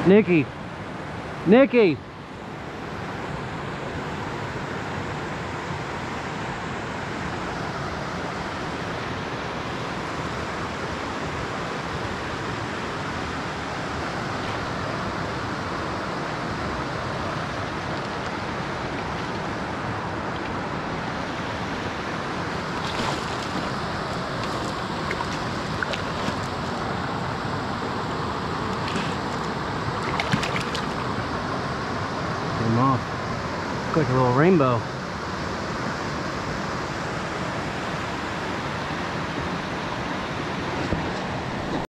Nikki. Nikki. Came off. Looks like a little rainbow.